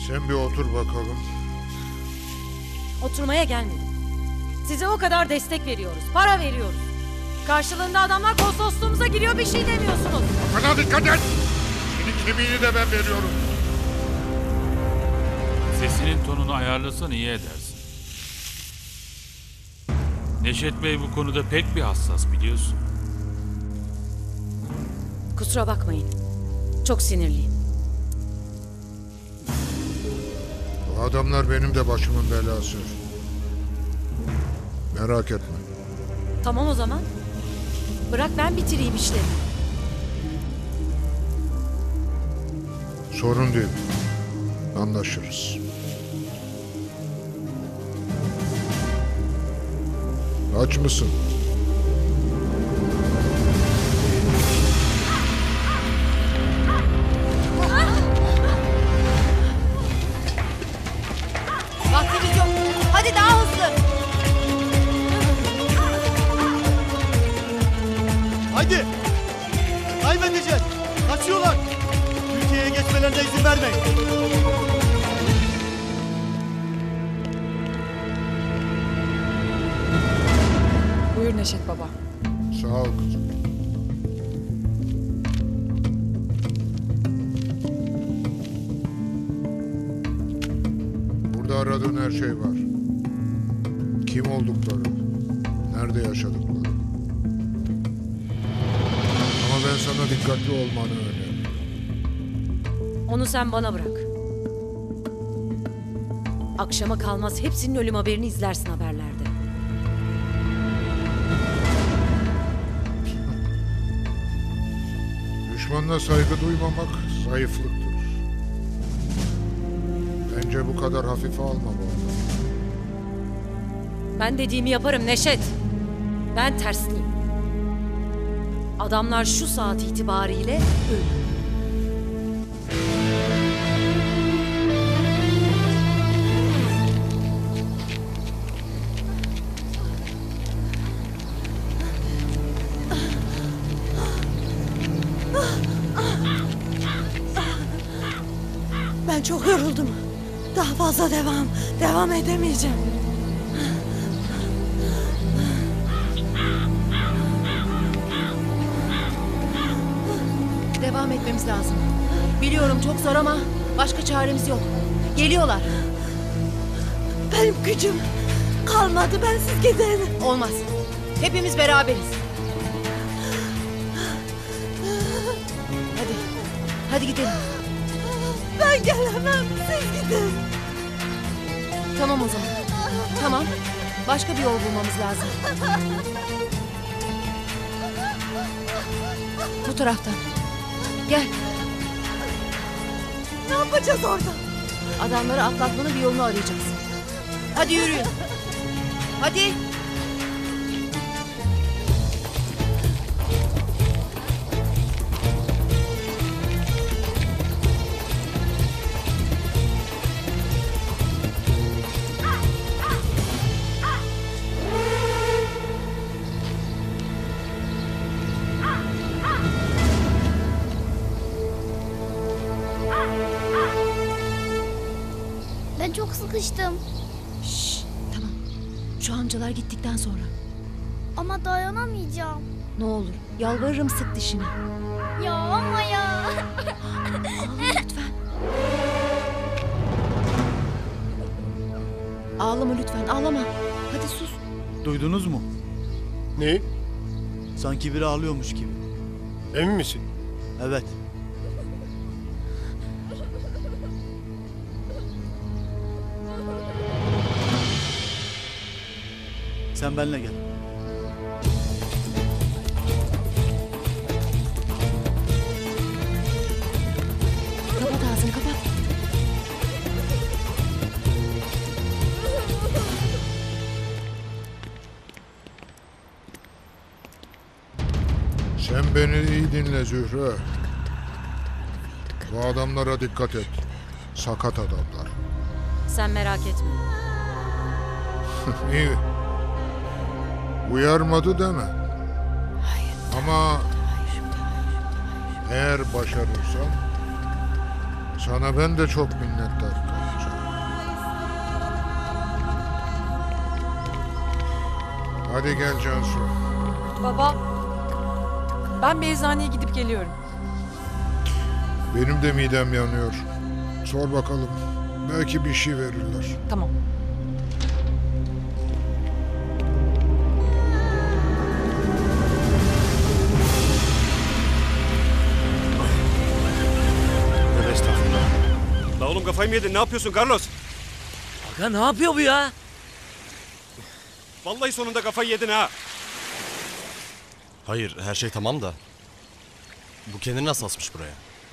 Sen bir otur bakalım. Oturmaya gelmedim. Size o kadar destek veriyoruz, para veriyoruz. Karşılığında adamlar konsolosluğumuza giriyor, bir şey demiyorsunuz. Bana dikkat et! Senin kemiğini de ben veriyorum. Sesinin tonunu ayarlasan iyi edersin. Neşet Bey bu konuda pek bir hassas, biliyorsun. Kusura bakmayın. Çok sinirliyim. Bu adamlar benim de başımın belası. Merak etme. Tamam o zaman. Bırak ben bitireyim işleri. Sorun değil. Anlaşırız. Aç mısın? Vaktimiz yok. Hadi daha hızlı. Haydi! Kaybedeceğiz! Kaçıyorlar! Türkiye'ye geçmelerine izin vermeyin! Buyur Neşet Baba. Sağ ol kızım. Burada aradığın her şey var. Kim oldukları, nerede yaşadıkları. Ama ben sana dikkatli olmanı öneririm. Onu sen bana bırak. Akşama kalmaz hepsinin ölüm haberini izlersin haberlerde. Düşmanına saygı duymamak zayıflıktır. Bence bu kadar hafife alma bu adamı. Ben dediğimi yaparım Neşet. Ben tersliyim. Adamlar şu saat itibariyle ölü. Ben çok yoruldum. Daha fazla devam edemeyeceğim. Devam etmemiz lazım. Biliyorum çok zor ama başka çaremiz yok. Geliyorlar. Benim gücüm kalmadı, bensiz giderim. Olmaz. Hepimiz beraberiz. Hadi. Hadi gidelim. Ben gelemem, siz gidin. Tamam o zaman. Tamam. Başka bir yol bulmamız lazım. Bu taraftan. Gel. Ne yapacağız orada? Adamları atlatmanın bir yolunu arayacağız. Hadi yürüyün. Hadi. Ben çok sıkıştım. Şşş, tamam. Şu amcalar gittikten sonra. Ama dayanamayacağım. Ne olur yalvarırım sık dişini. Ya ama ya. Ağlama lütfen. Ağlama lütfen, ağlama. Hadi sus. Duydunuz mu? Ne? Sanki biri ağlıyormuş gibi. Emin misin? Evet. Sen benimle gel. Kapat ağzını, kapat. Sen beni iyi dinle Zühre. Bu adamlara dikkat et. Sakat adamlar. Sen merak etme. İyi. Uyarmadı deme. Ama eğer başarırsam sana ben de çok minnettarım. Hadi gel Cansu. Baba, ben bir eczaneye gidip geliyorum. Benim de midem yanıyor. Sor bakalım. Belki bir şey verirler. Tamam. Tövbe estağfurullah. La oğlum kafayı mı yedin? Ne yapıyorsun Carlos? Aga ne yapıyor bu ya? Vallahi sonunda kafayı yedin ha. Hayır, her şey tamam da. Bu kendini nasıl asmış buraya?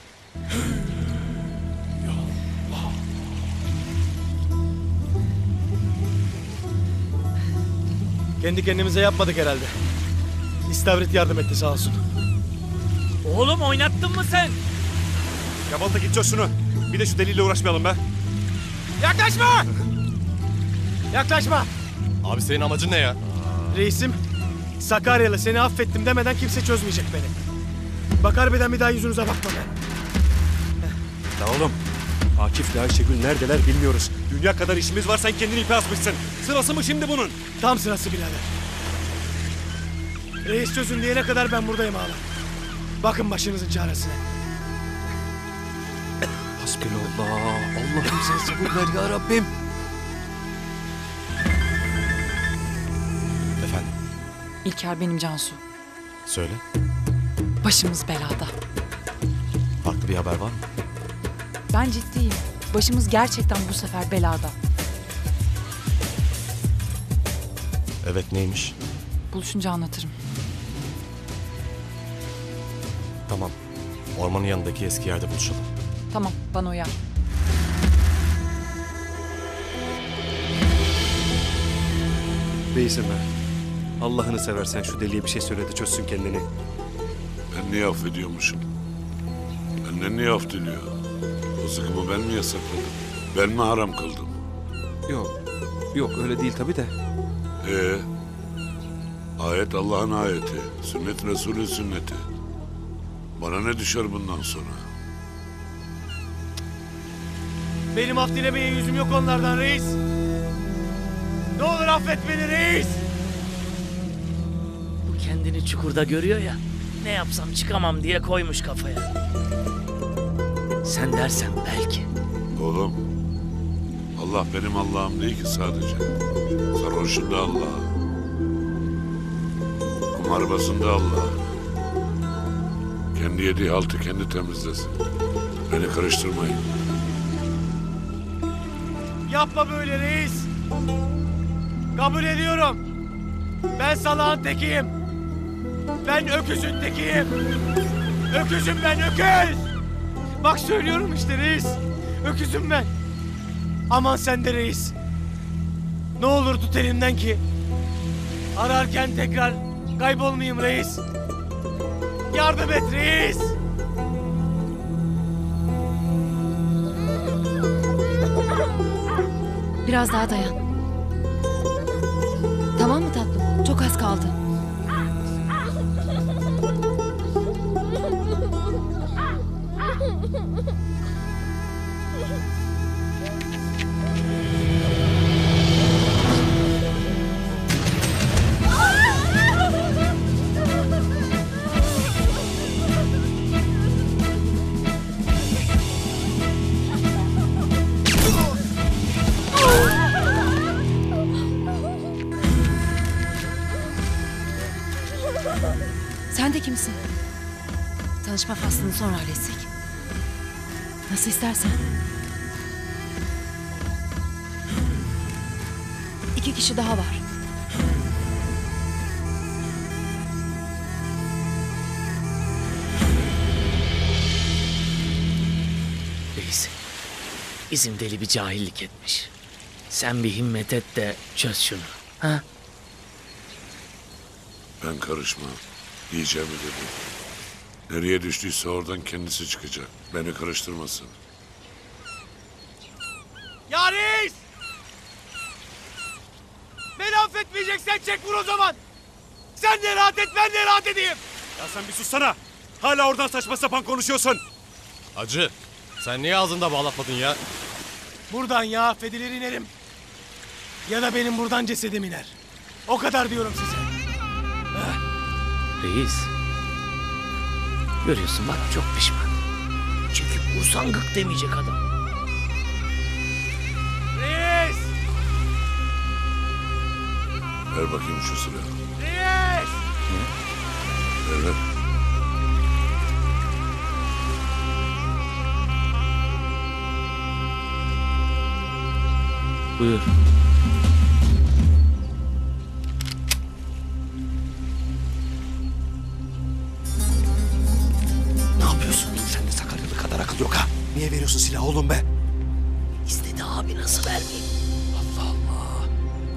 Kendi kendimize yapmadık herhalde. İstavrit yardım etti sağ olsun. Oğlum oynattın mı sen? Ya Balta git çöz şunu. Bir de şu deliyle uğraşmayalım be. Yaklaşma! Yaklaşma! Abi senin amacın ne ya? Reisim, Sakaryalı seni affettim demeden kimse çözmeyecek beni. Bak harbiden bir daha yüzünüze bakma ben. La oğlum. Akif'le Ayşegül neredeler bilmiyoruz. Dünya kadar işimiz var, sen kendini ipe asmışsın. Sırası mı şimdi bunun? Tam sırası birader. Reis çözün diyene kadar ben buradayım ağalar. Bakın başınızın çaresine. Hasbinallah. Allah'ım sen sabır ver ya Rabbim. Efendim, İlker benim Cansu. söyle. Başımız belada. Farklı bir haber var mı? Ben ciddiyim. Başımız gerçekten bu sefer belada. Evet, neymiş? Buluşunca anlatırım. Tamam. Ormanın yanındaki eski yerde buluşalım. Tamam, bana uyar. Reisim be. Allah'ını seversen şu deliye bir şey söyle de çözsün kendini. Ben niye affediyormuşum? Benden niye af diliyor? O sıkımı ben mi yasakladım? Ben mi haram kıldım? Yok. Yok öyle değil tabii de. Ayet Allah'ın ayeti. Sünnet Resulü sünneti. Bana ne düşer bundan sonra? Benim af dilemeye yüzüm yok onlardan reis. Ne olur affet beni reis. Bu kendini çukurda görüyor ya. Ne yapsam çıkamam diye koymuş kafaya. Sen dersen belki. Oğlum, Allah benim Allah'ım değil ki sadece. Sarhoşun da Allah. Kumarbazın da Allah. Kendi yediği haltı kendi temizlesin. Beni karıştırmayın. Yapma böyle reis. Kabul ediyorum. Ben salağın tekiyim. Ben öküzün tekiyim. Öküzüm ben, öküz. Bak söylüyorum işte reis. Öküzüm ben. Aman sen de reis. Ne olur tut elimden ki ararken tekrar kaybolmayayım reis. Yardım et reis. Biraz daha dayan. Tamam mı tatlım? Çok az kaldı. Sen de kimsin? Tanışma faslını sonra halletsek. Nasıl istersen. 2 kişi daha var. Reis, bizim deli bir cahillik etmiş. Sen bir himmet et de çöz şunu. Ha? Ben karışmam. Diyeceğimi dedim. Nereye düştüyse oradan kendisi çıkacak. Beni karıştırmasın. Ya reis! Beni affetmeyeceksen çek vur o zaman. Sen de rahat et, ben de rahat edeyim. Ya sen bir sussana. Hala oradan saçma sapan konuşuyorsun. Hacı, sen niye ağzında bağlatmadın ya? Buradan ya affedilir inerim. Ya da benim buradan cesedim iner. O kadar diyorum size. Reis. Görüyorsun bak çok pişman. Çekip vursan gık demeyecek adam. Reis! Ver bakayım şu silahı. Reis! Ver ver. Buyur. Ne yapıyorsun? Sende Sakaryalı kadar akıl yok ha. Niye veriyorsun silahı oğlum be? İstedi abi nasıl vermeyeyim? Allah Allah.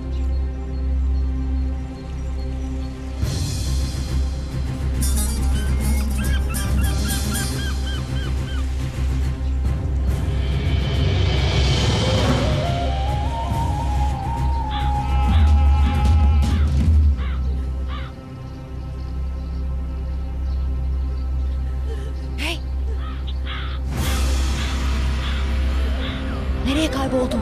Hey! Nereye kayboldun?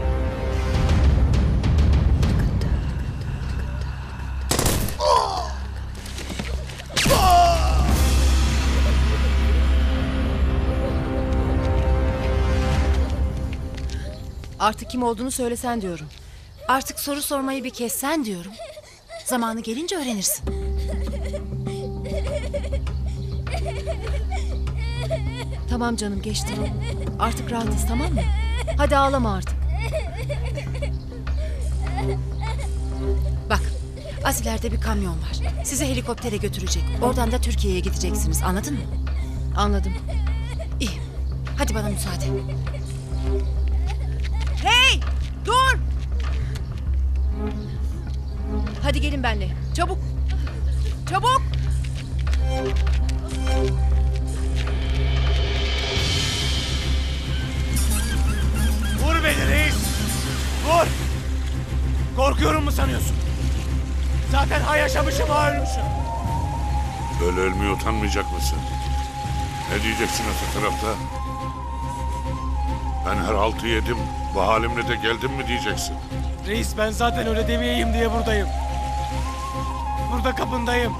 Artık kim olduğunu söylesen diyorum. Artık soru sormayı bir kessen diyorum. Zamanı gelince öğrenirsin. Tamam canım geçti. Artık rahatız tamam mı? Hadi ağlama artık. Bak az ileride bir kamyon var. Sizi helikoptere götürecek. Oradan da Türkiye'ye gideceksiniz anladın mı? Anladım. İyi. Hadi bana müsaade. Hey! Dur! Hadi gelin benimle. Çabuk. Çabuk! Vur beni reis. Vur. Korkuyorum mu sanıyorsun? Zaten ha yaşamışım ha ölmüşüm. Böyle ölmeye utanmayacak mısın? Ne diyeceksin öte tarafta? Ben her altı yedim. Bu halimle de geldim mi diyeceksin? Reis ben zaten öyle demeyeyim diye buradayım. Burada kapındayım.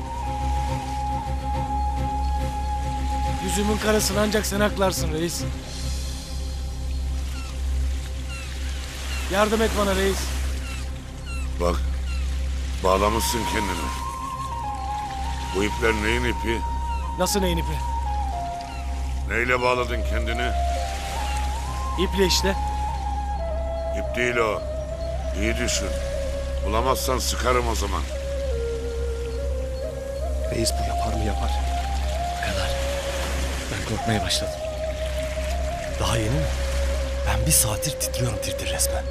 Yüzümün karasını ancak sen aklarsın reis. Yardım et bana reis. Bak, bağlamışsın kendini. Bu ipler neyin ipi? Nasıl neyin ipi? Neyle bağladın kendini? İple işte. İp değil o. İyi düşün. Bulamazsan sıkarım o zaman. Reis bu yapar mı yapar. Bu kadar. Ben korkmaya başladım. Daha yeni mi? Ben bir saattir titriyorum tir resmen.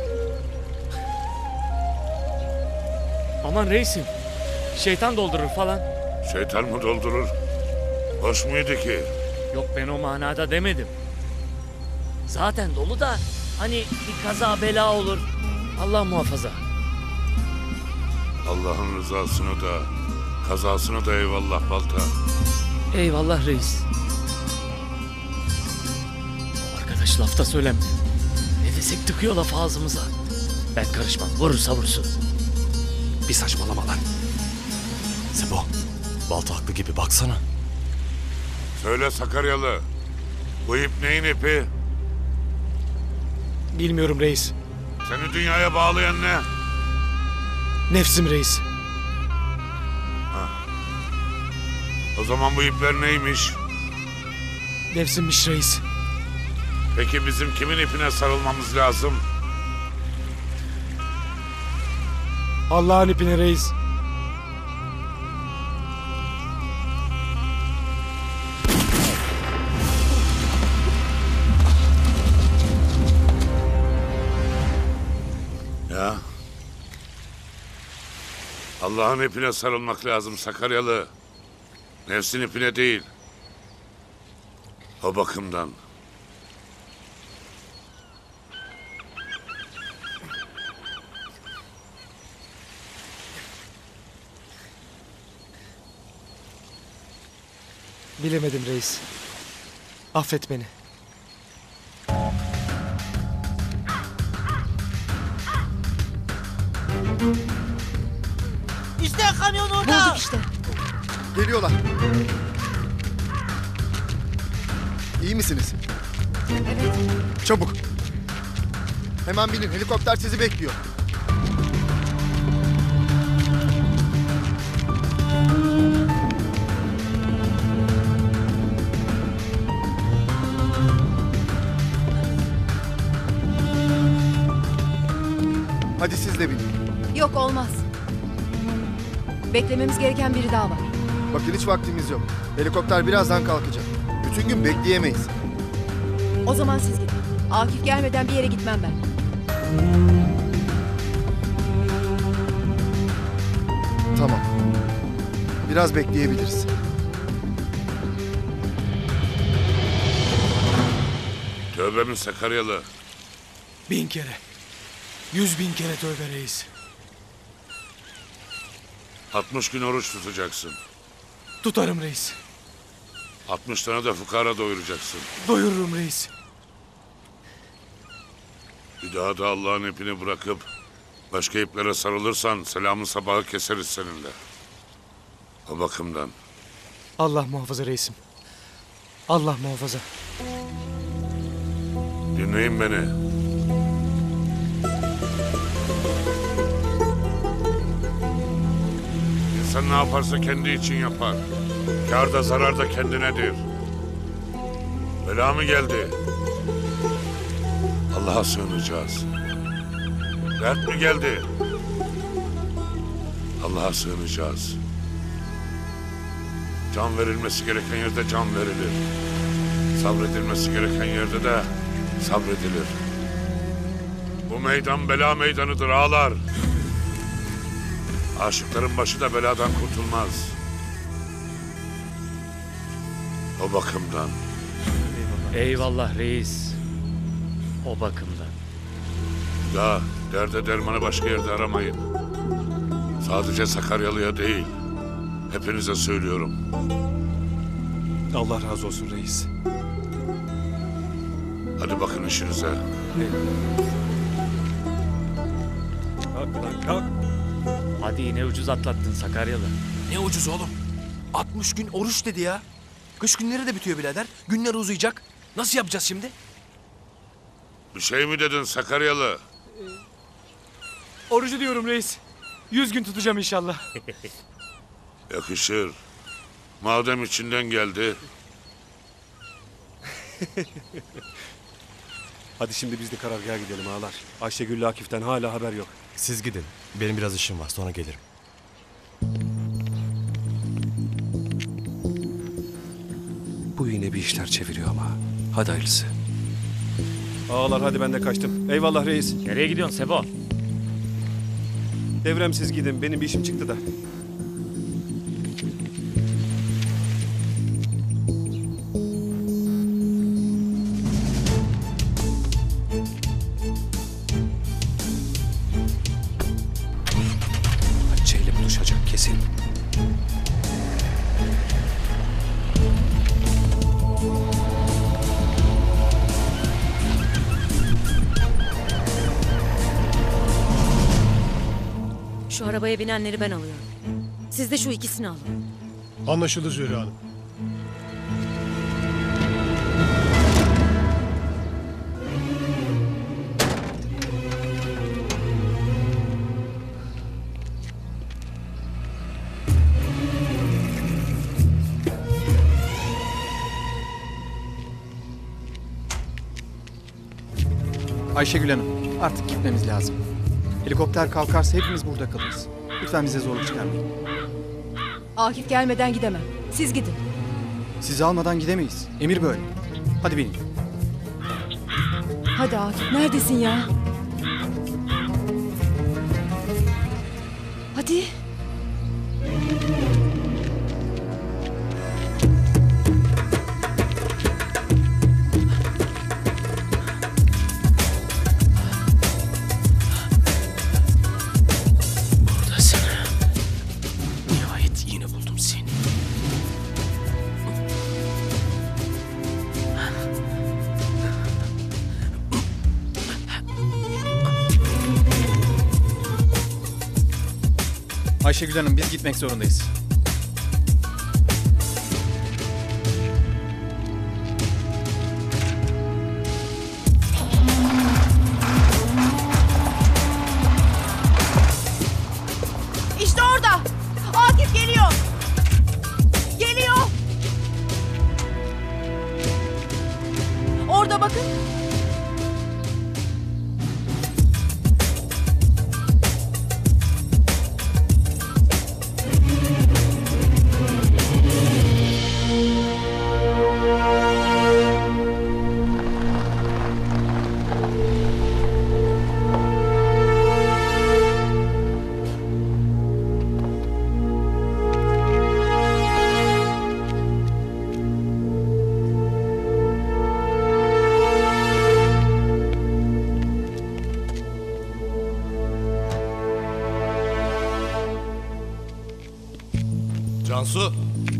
Aman reisim. Şeytan doldurur falan. Şeytan mı doldurur? Hoş muydu ki? Yok ben o manada demedim. Zaten dolu da hani bir kaza bela olur. Allah muhafaza. Allah'ın rızasını da, kazasını da eyvallah balta. Eyvallah reis. Arkadaş lafta söyleme. Ne desek tıkıyor laf ağzımıza. Ben karışmam. Vurursa vursun. Bir saçmalama lan. Sebo, balta haklı gibi baksana. Söyle Sakaryalı. Bu ip neyin ipi? Bilmiyorum reis. Seni dünyaya bağlayan ne? Nefsim reis. O zaman bu ipler neymiş? Nefsimmiş reis. Peki bizim kimin ipine sarılmamız lazım? Allah'ın ipine reis. Ya. Allah'ın ipine sarılmak lazım Sakaryalı. Nefsin ipine değil. O bakımdan. Bilemedim reis. Affet beni. kamyon orada. Bulduk işte. Geliyorlar. İyi misiniz? Evet. Çabuk. Hemen binin. Helikopter sizi bekliyor. Hadi siz de binin. Yok olmaz. Beklememiz gereken biri daha var. Bakın hiç vaktimiz yok. Helikopter birazdan kalkacak. Bütün gün bekleyemeyiz. O zaman siz gidin. Akif gelmeden bir yere gitmem ben. Tamam. Biraz bekleyebiliriz. Tövbe mi Sakaryalı? 1000 kere. 100.000 kere tövbe reis. 60 gün oruç tutacaksın. Tutarım reis. 60 tane de fukara doyuracaksın. Doyururum reis. Bir daha da Allah'ın ipini bırakıp başka iplere sarılırsan selamın sabahı keseriz seninle. O bakımdan. Allah muhafaza reisim. Allah muhafaza. Dinleyin beni. İnsan ne yaparsa kendi için yapar. Kâr da zarar da kendinedir. Bela mı geldi? Allah'a sığınacağız. Dert mi geldi? Allah'a sığınacağız. Can verilmesi gereken yerde can verilir. Sabredilmesi gereken yerde de sabredilir. Bu meydan bela meydanıdır ağalar. Aşıkların başı da beladan kurtulmaz. O bakımdan. Eyvallah reis. O bakımdan. Daha derde dermanı başka yerde aramayın. Sadece Sakaryalı'ya değil, hepinize söylüyorum. Allah razı olsun reis. Hadi bakın işinize. Kalk lan kalk. Hadi yine ucuz atlattın Sakaryalı. Ne ucuz oğlum. 60 gün oruç dedi ya. Kış günleri de bitiyor birader. Günler uzayacak. Nasıl yapacağız şimdi? Bir şey mi dedin Sakaryalı? Orucu diyorum reis. 100 gün tutacağım inşallah. Yakışır. Madem içinden geldi. Hadi şimdi biz de karargaha gidelim ağalar. Ayşegül'le Akif'ten hala haber yok. Siz gidin. Benim biraz işim var. Sonra gelirim. Bu yine bir işler çeviriyor ama. Hadi hayırlısı. Ağalar hadi ben de kaçtım. Eyvallah reis. Nereye gidiyorsun Sebo? Devrem siz gidin. Benim bir işim çıktı da. Hatice'yle buluşacak kesin. Şu arabaya binenleri ben alıyorum. Siz de şu ikisini alın. Anlaşıldı Zühre Hanım. Ayşegül Hanım, artık gitmemiz lazım. Helikopter kalkarsa hepimiz burada kalırız. Lütfen bize zorluk çıkarmayın. Akif gelmeden gidemem. Siz gidin. Sizi almadan gidemeyiz. Emir böyle. Hadi binin. Hadi Akif, neredesin ya? Hadi. Buradasın. Nihayet yine buldum seni. Ayşegül Hanım biz gitmek zorundayız. İşte orada. Akif geliyor. Geliyor. Orada bakın. Cansu.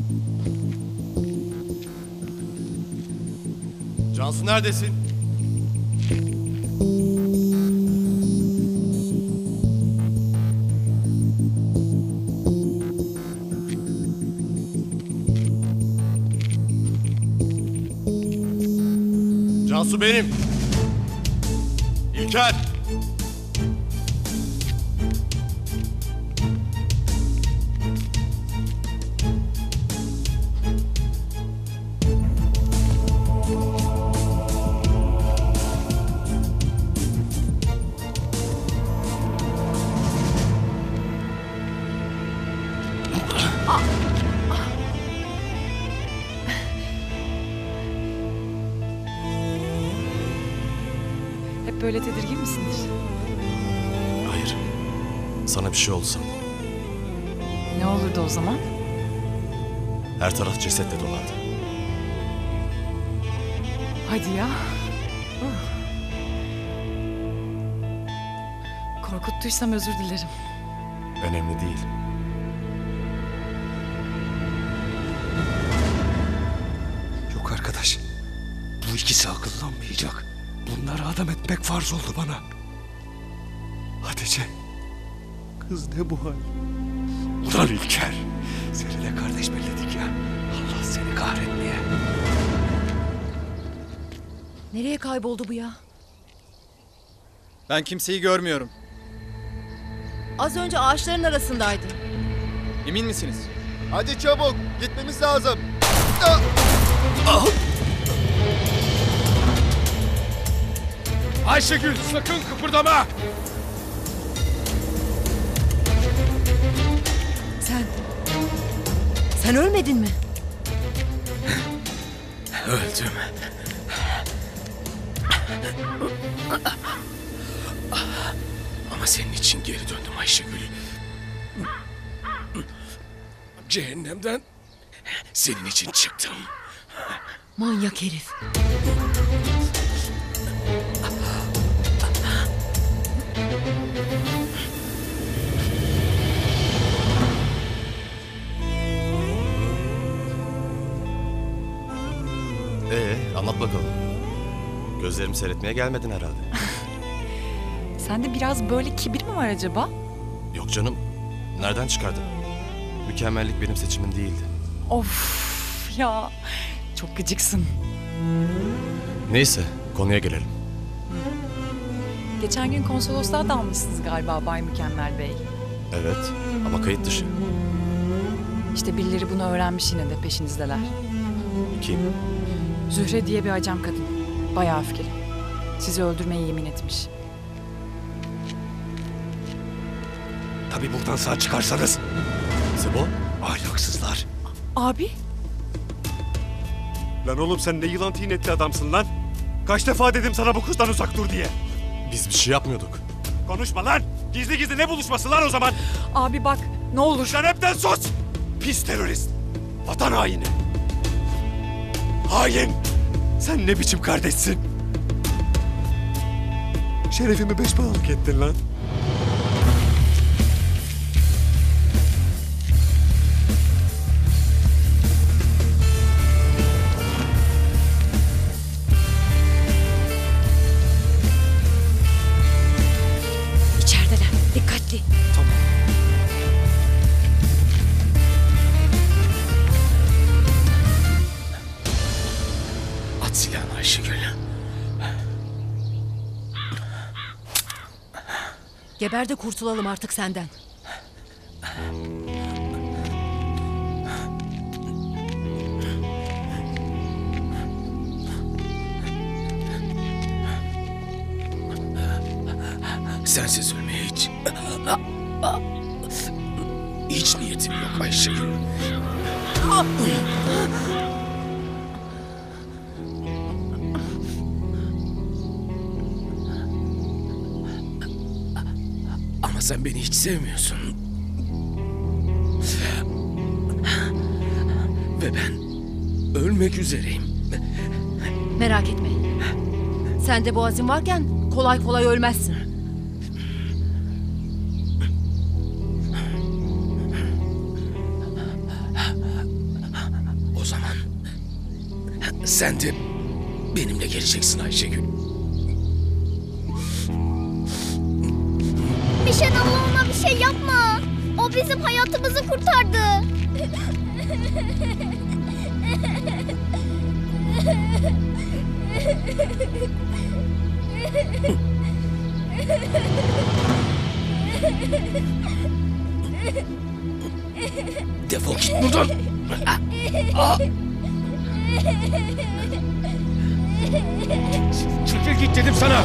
Cansu neredesin? Cansu benim. İlker. Hep böyle tedirgin misindir? Hayır. Sana bir şey olsa. Ne olurdu o zaman? Her taraf cesetle dolardı. Hadi ya. Korkuttuysam özür dilerim. Önemli değil. Yok arkadaş. Bu ikisi akıllanmayacak. Bunları adam etmek farz oldu bana. Hatice. Kız ne bu hal? Ulan İlker. Seninle kardeş belledik ya. Allah seni kahretmeye. Nereye kayboldu bu ya? Ben kimseyi görmüyorum. Az önce ağaçların arasındaydı. Emin misiniz? Hadi çabuk gitmemiz lazım. Ayşegül sakın kıpırdama. Sen ölmedin mi? Öldüm. Ama senin için geri döndüm Ayşegül. Cehennemden senin için çıktım. Manyak herif. Anlat bakalım. Gözlerimi seyretmeye gelmedin herhalde. Sende biraz böyle kibir mi var acaba? Yok canım. Nereden çıkardın? Mükemmellik benim seçimim değildi. Of ya. Çok gıcıksın. Neyse, konuya gelelim. Geçen gün konsolosluğa dalmışsınız galiba Bay Mükemmel Bey. Evet, ama kayıt dışı. İşte birileri bunu öğrenmiş yine de peşinizdeler. Kim? Zühre diye bir ajan kadın. Bayağı öfkeli. Sizi öldürmeye yemin etmiş. Tabii buradan sağ çıkarsanız. Sebo? Ahlaksızlar. Abi? Lan oğlum sen ne yılan tinetli adamsın lan. Kaç defa dedim sana bu kızdan uzak dur diye. Biz bir şey yapmıyorduk. Konuşma lan. Gizli gizli ne buluşması lan o zaman? Abi bak ne olur. Sen hepten sus. Pis terörist. Vatan haini. Hain. Sen ne biçim kardeşsin? Şerefimi beş paralık ettin lan. İçerideler. Dikkatli. Tamam. Ayşegül. Geber de kurtulalım artık senden. Sensiz ölmeye hiç niyetim yok Ayşegül. Ama sen beni hiç sevmiyorsun. Ve ben ölmek üzereyim. Merak etme. Sende bu azim varken kolay kolay ölmezsin. O zaman sen de benimle geleceksin Ayşegül. Mişen abla ona bir şey yapma. O bizim hayatımızı kurtardı. Defol git buradan. Çekil git dedim sana.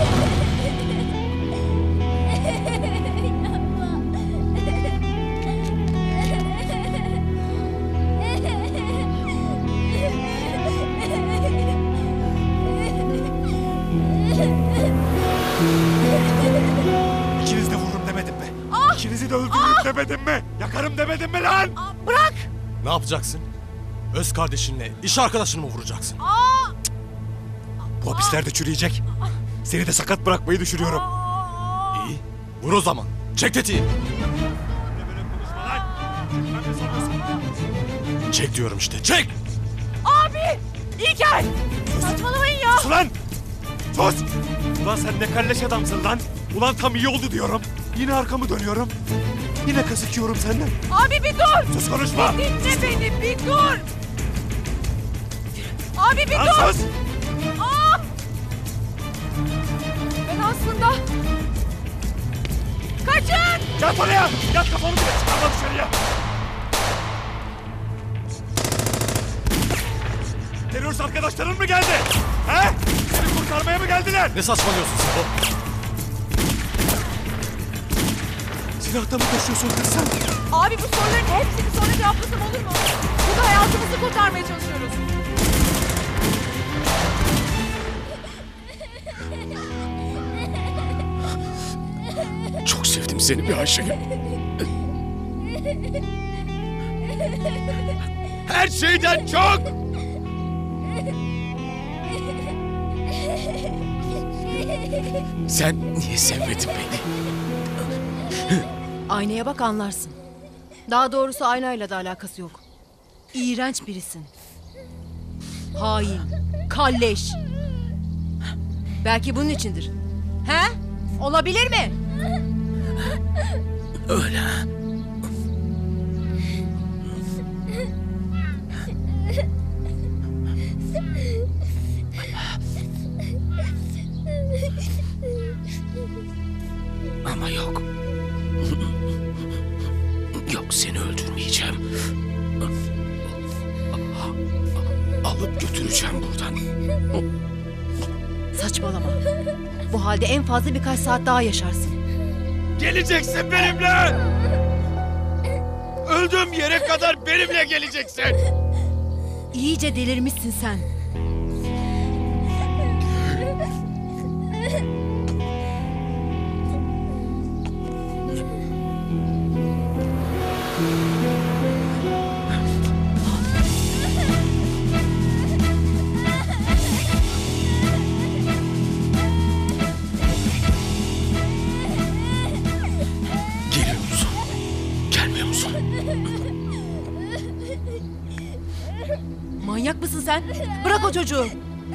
İkiniz de vururum demedim mi? İkinizi de öldürürüm demedim mi? Yakarım demedim mi lan? Bırak! Ne yapacaksın? Öz kardeşinle, iş arkadaşını mı vuracaksın? Bu hapislerde çürüyecek. Seni de sakat bırakmayı düşünüyorum. İyi, vur o zaman. Çek tetiği. Çek diyorum işte, çek! Abi! İlker! Saçmalamayın ya! Sus lan! Sus! Ulan sen ne kalleş adamsın lan! Ulan tam iyi oldu diyorum. Yine arkamı dönüyorum. Yine kazık yiyorum senden. Abi bir dur! Sus konuşma! Bir dinle beni, bir dur! Abi bir Lan dur! sus! Aa! Ben aslında... Kaçın! Yat oraya! Yat kafanı bile çıkarma dışarıya! Terörist arkadaşların mı geldi? He? Seni kurtarmaya mı geldiler? Ne saçmalıyorsun sen o? Silahta mı taşıyorsun kız sen? Abi bu soruların hepsini sonra cevaplasam olur mu? Burada hayatımızı kurtarmaya çalışıyoruz. Çok sevdim seni bir Ayşegül. Her şeyden çok! Sen niye sevmedin beni? Aynaya bak anlarsın. Daha doğrusu aynayla da alakası yok. İğrenç birisin. Hain, kalleş. Belki bunun içindir. He? Olabilir mi? Öyle ha. Ama yok. Yok, seni öldürmeyeceğim. Alıp götüreceğim buradan. Saçmalama. Bu halde en fazla birkaç saat daha yaşarsın. Geleceksin benimle! Öldüğüm yere kadar benimle geleceksin! İyice delirmişsin sen. Geliyor musun? Gelmiyor musun? Manyak mısın sen? Bırak o çocuğu.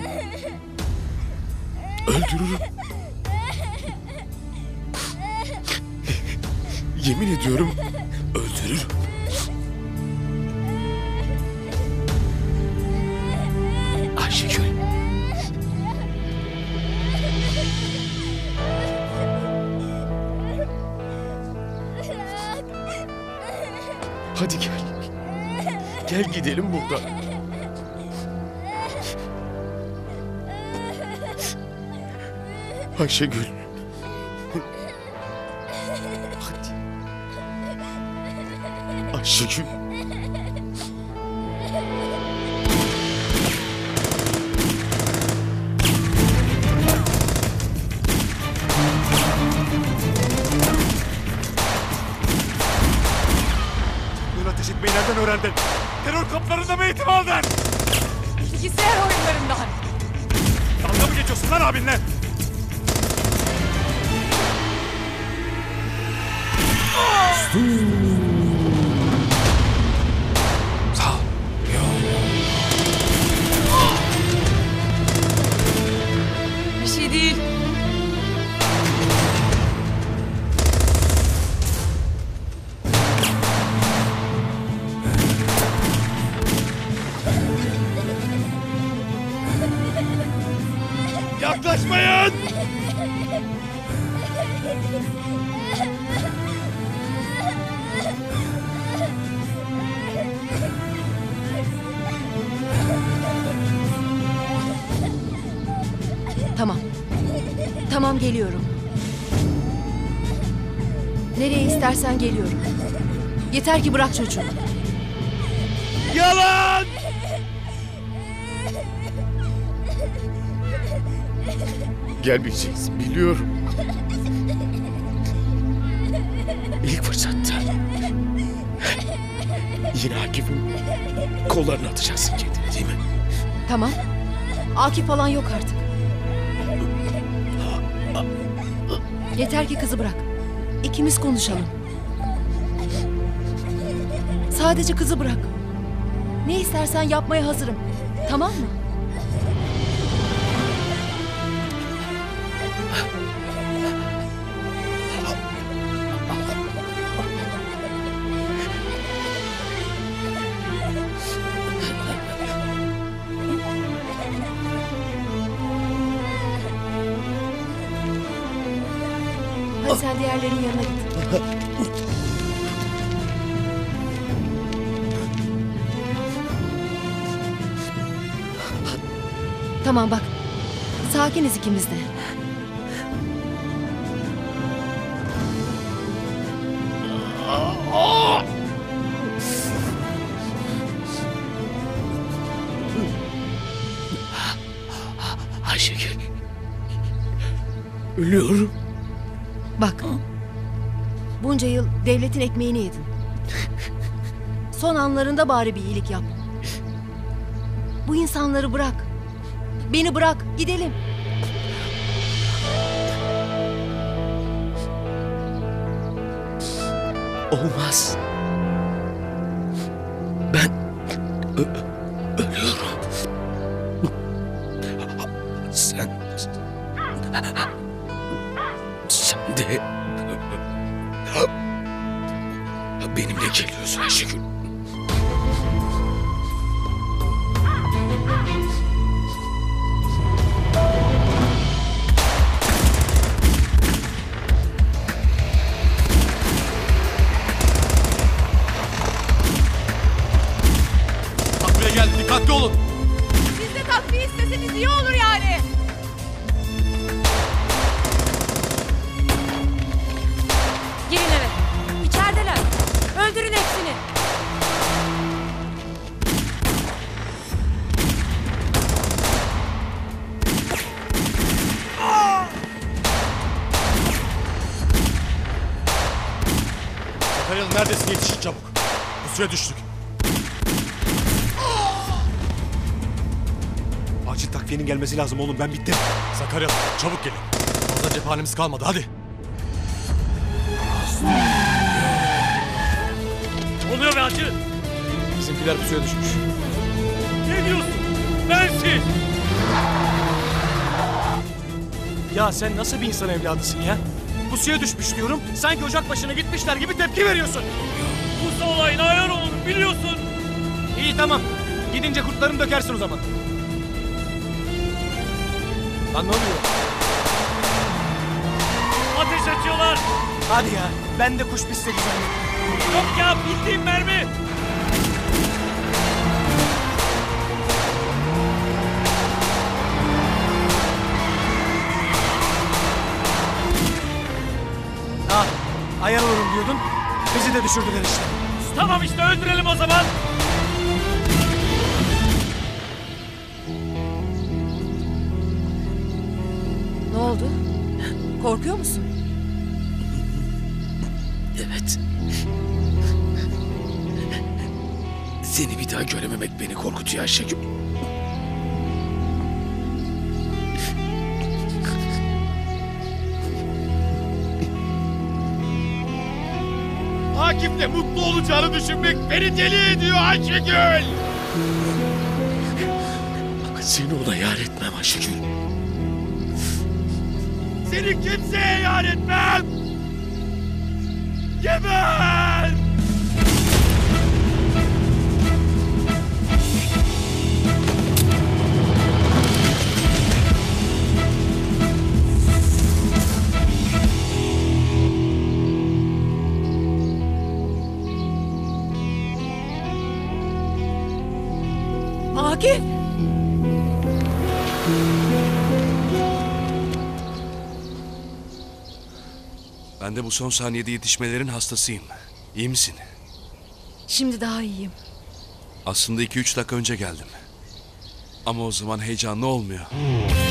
Öldürürüm. Yemin ediyorum öldürürüm. Ayşegül, Hadi gel. Gel gidelim buradan. Ayşegül. Hadi. Ayşegül. Böyle ateş etmeyi nereden öğrendin? Terör kamplarında mı eğitim aldın? Bilgisayar oyunlarından. Dalga mı geçiyorsun lan abinle? Sağ ol. Bir şey değil. Yaklaşmayın! Tamam. Tamam, geliyorum. Nereye istersen geliyorum. Yeter ki bırak çocuğu. Yalan! Gelmeyeceksin biliyorum. İlk fırsatta yine Akif'in kollarına atacaksın kendini değil mi? Tamam. Akif falan yok artık. Yeter ki kızı bırak. İkimiz konuşalım. Sadece kızı bırak. Ne istersen yapmaya hazırım. Tamam mı? Hadi sen diğerlerinin yanına git. Tamam bak. Sakiniz ikimiz de. Ayşegül. Ölüyorum. Bak. Bunca yıl devletin ekmeğini yedin. Son anlarında bari bir iyilik yap. Bu insanları bırak. Beni bırak, gidelim. Olmaz. Ben ölüyorum. Sen de benimle geliyorsun Ayşegül. Takviye geldi, dikkatli olun. Siz de takviye isteseniz iyi olur yani. Girin eve. İçerideler. Öldürün hepsini. Sakaryalı neredesin, yetişin çabuk. Pusuya düştük. Acil takviyenin gelmesi lazım oğlum, ben bittim. Sakaryalı çabuk gelin. Fazla cephanemiz kalmadı, hadi. Ne oluyor be hacı? Bizimkiler pusuya düşmüş. Ne diyorsun? Bensiz! Ya sen nasıl bir insan evladısın ya? Pusuya düşmüş diyorum, sanki ocak başına gitmişler gibi tepki veriyorsun. Bu olayına ayar olun biliyorsun. İyi tamam, gidince kurtlarını dökersin o zaman. Lan ne oluyor? Ateş açıyorlar. Hadi ya, ben de kuş pisledi zannettim. Yok ya, bildiğim mermi. Ah, ayar olurum diyordun. Bizi de düşürdüler işte. Tamam işte, öldürelim o zaman. Ne oldu? Korkuyor musun? Evet. Seni bir daha görememek beni korkutuyor Ayşegül. Akif'le mutlu olacağını düşünmek beni deli ediyor Ayşegül. Seni ona yar etmem Ayşegül. Seni kimseye yar etmem. Geber! Akif! Ben de bu son saniyede yetişmelerin hastasıyım. İyi misin? Şimdi daha iyiyim. Aslında 2-3 dakika önce geldim. Ama o zaman heyecanlı olmuyor.